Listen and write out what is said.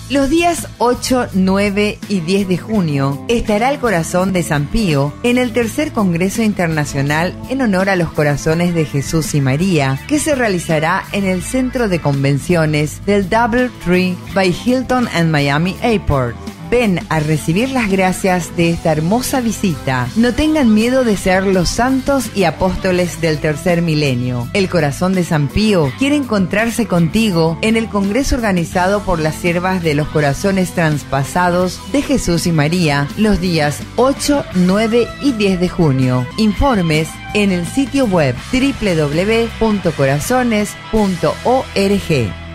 Los días 8, 9 y 10 de junio estará el Corazón de San Pío en el tercer Congreso Internacional en honor a los corazones de Jesús y María, que se realizará en el Centro de Convenciones del DoubleTree by Hilton and Miami Airport. Ven a recibir las gracias de esta hermosa visita. No tengan miedo de ser los santos y apóstoles del tercer milenio. El Corazón de San Pío quiere encontrarse contigo en el congreso organizado por las siervas de los corazones traspasados de Jesús y María los días 8, 9 y 10 de junio. Informes en el sitio web www.corazones.org.